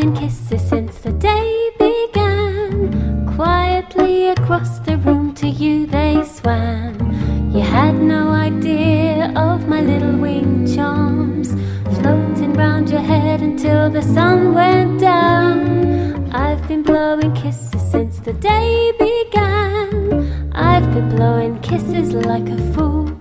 blowing kisses since the day began. Quietly across the room to you they swam. You had no idea of my little wing charms, floating round your head until the sun went down. I've been blowing kisses since the day began. I've been blowing kisses like a fool.